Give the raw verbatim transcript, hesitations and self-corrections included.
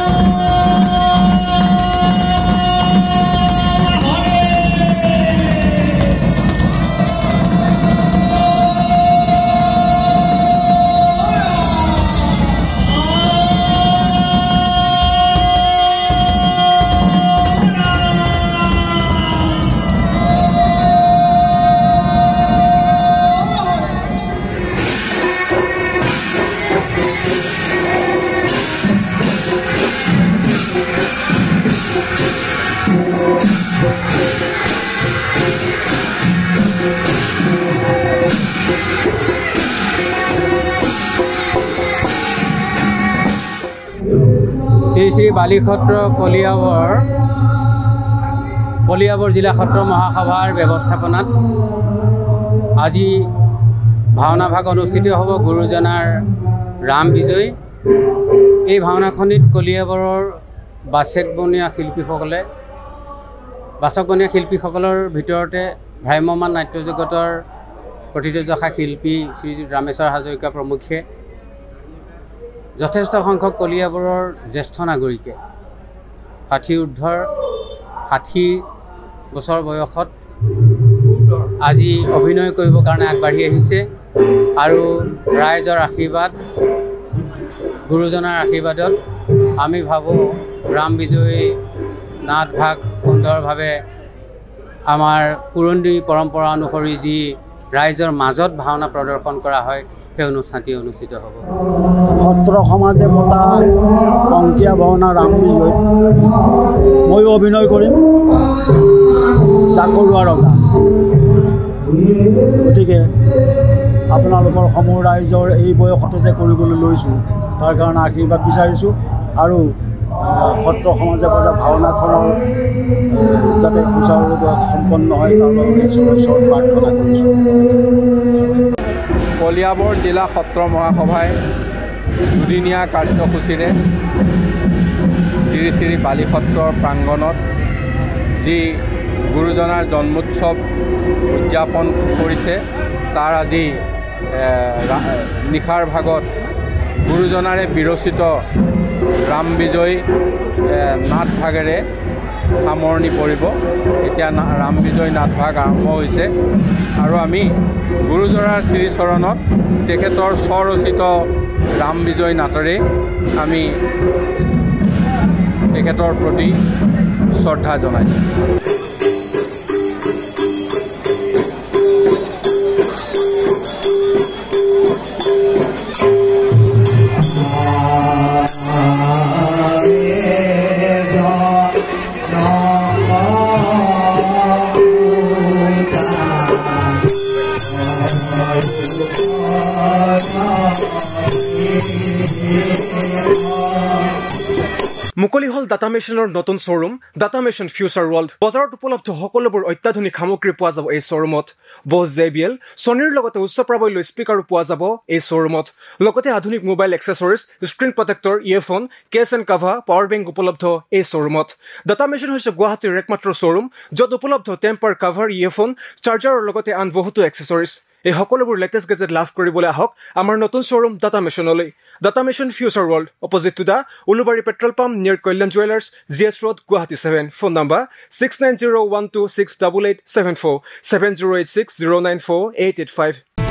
শ্ৰী শ্ৰী বালিসত্ৰ কলিয়াবৰ কলিয়াবৰ জিলা সত্ৰ মহাসভাৰ ব্যৱস্থাপনাত আজি ভাওনা ভাগ অনুষ্ঠিত হ'ব গুৰুজনাৰ ৰাম বিজয়। এই ভাওনাখনিত কলিয়াবৰৰ বাচক বনীয়া শিল্পীসকলে বাচক বনীয়া শিল্পীসকলৰ ভিতৰতে ভ্ৰাম্যমান নাট্য জগতৰ প্ৰতিযোজখা শিল্পী শ্ৰী ৰামেশ্বৰ হাজৰিকা প্ৰমুখ্যে যথেষ্ট সংখ্যক কলিয়াবৰৰ জ্যেষ্ঠ নাগৰিকে ষাঠি ঊৰ্ধৰ ষাঠি বছৰ বয়সত আজি অভিনয় কৰিবৰ কাৰণে আগবাঢ়ি আহিছে আৰু ৰাইজৰ আশীৰ্বাদ গুৰুজনাৰ আশীৰ্বাদত আমি ভাবোঁ ৰাম বিজয়ী নাট ভাগ সুন্দৰভাৱে আমাৰ পুৰণি পৰম্পৰা অনুসৰি যি ৰাইজৰ মাজত ভাওনা প্ৰদৰ্শন কৰা হয় সেই অনুষ্ঠানটি অনুষ্ঠিত হ'ব। সত্ৰ সমাজে পতা অংকীয়া ভাওনা ৰাম বিজয় ময়ো অভিনয় কৰিম চাকৰুৱা ৰজা। গতিকে আপোনালোকৰ সমূহ ৰাইজৰ এই বয়সতে যে কৰিবলৈ লৈছোঁ তাৰ কাৰণে আশীৰ্বাদ বিচাৰিছোঁ আৰু সত্ৰ সমাজে পতা ভাওনাখনৰ যাতে সুচাৰুৰূপে সম্পন্ন হয় তাৰ বাবে ঈশ্বৰৰ ওচৰত প্ৰাৰ্থনা কৰিছোঁ। কলিয়াবৰ জিলা সত্ৰ মহাসভাই দুদিনীয়া কাৰ্যসূচীৰে শ্ৰী শ্ৰী বালিসত্ৰৰ প্ৰাংগণত যি গুৰুজনাৰ জন্মোৎসৱ উদযাপন কৰিছে তাৰ আজি নিশাৰ ভাগত গুৰুজনাৰে বিৰচিত ৰাম বিজয় নাট ভাগেৰে সামৰণি পৰিব। এতিয়া ৰাম বিজয় নাট ভাগ আৰম্ভ হৈছে আৰু আমি গুৰুজনাৰ শ্ৰীচৰণত তেখেতৰ স্বৰচিত ৰাম বিজয় নাটেৰে আমি তেখেতৰ প্ৰতি শ্ৰদ্ধা জনাইছোঁ। মুকলি হল ডাটা মেচিনৰ নতুন showroom Data Machine Future World. বজাৰত উপলব্ধ সকলোবোৰ অত্যাধুনিক সামগ্ৰী পোৱা যাব এই শ্বৰুমত। বছ জে বি এল ছনীৰ লগতে উচ্চ প্ৰাবল্য স্পীকাৰো পোৱা যাব এই শ্বৰুমত। লগতে আধুনিক mobile accessories screen protector earphone case and cover power bank উপলব্ধ এই শ্বৰুমত। ডাটা মেচিন হৈছে গুৱাহাটীৰ একমাত্ৰ শ্বৰুম য'ত উপলব্ধ টেম্পাৰ কাভাৰ ইয়েৰফোন চাৰ্জাৰৰ লগতে আন বহুতো এক্সেসৰিজ। এই সকলোবোৰ লেটেষ্ট গেজেট লাভ কৰিবলৈ আহক আমাৰ নতুন শ্বৰুম ডাটা মেচিনলৈ। Data Machine Future World opposite to the Ulubari petrol pump near Kalyan jewellers G S road Guwahati seven. Phone number six nine zero' one two six double eight seven four seven zero' eight six zero' nine four eight eight five.